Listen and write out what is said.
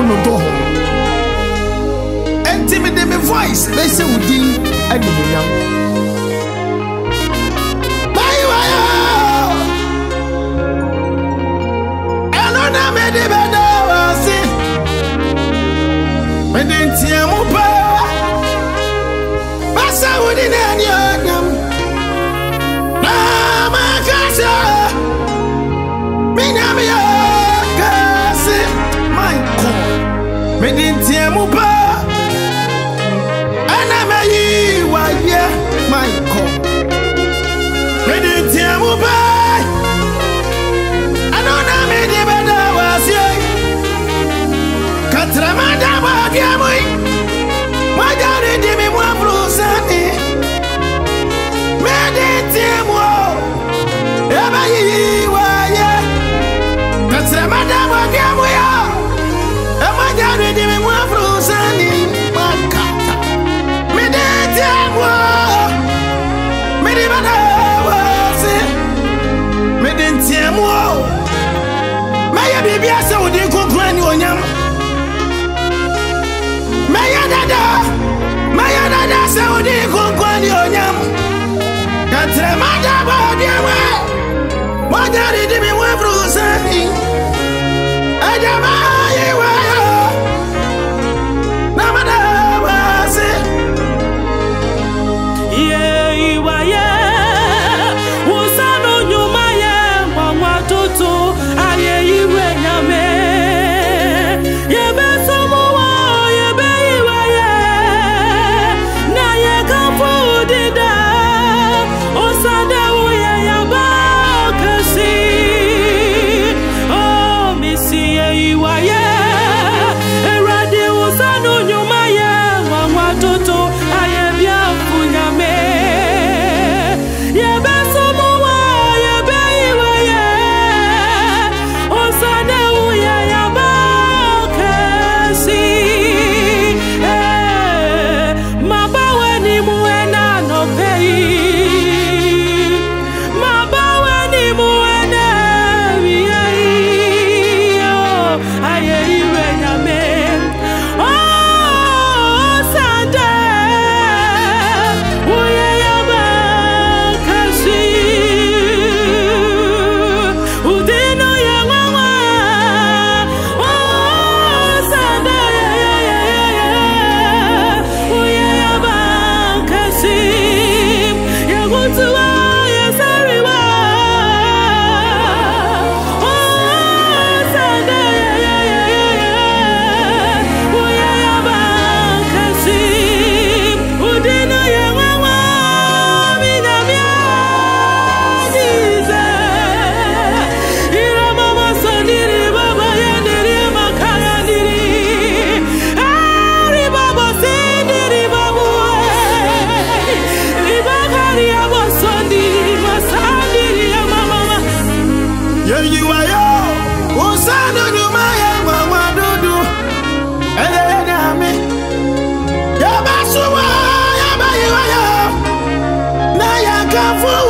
no do ho enti me de me voice they say wudi animunyam bye waya eno na me de bedo wasi me de ntiamu pa basa wudi na anyam na ma kasa minyam ya kasi my God me de ntiamu pa my God, ready to move by. I know that many better was young. Catramada, what you are, my daddy did me one blue sunny. Ready to move, ever you are. Catramada, what you are, and my daddy did me one blue sunny. My God, ready to move. Maya bibi asa odi kokran ni onyam Maya dada asa odi kokran ni onyam Katre mada ba diwe Wajari di mi wafru sani Ajama yewa Namada wasi Yewa ye Usano nyuma ye Wawatoto Aye iwe nyame Yebe somowa Yebe iwe ye Na ye kampu dida Osade uye yaba kasi Oh misi ye iwe ye Eradi usano nyuma ye Wawatoto Aye bia kunyame Yebe somowa Yebe iwe ye Osade uye yaba kasi Mabawe ni muena no pei Mabawe ni muena wiyei Aye iwe nyame Osade uye yaba kasi Udino ya mama Osade uye yaba kasi Yagutuwa ya sariwa Osade uye yaba kasi Udino ya mama Minamia Dize Ira mama soniri baba yandiri makaya ndiri Ari baba sindiri babu Ibakari abo sondiri masandiri ya mama Ye you are yo Usano nyuma ya mama dudu Ele na me Ya basuwa ya bayiwa yo Na ya kafu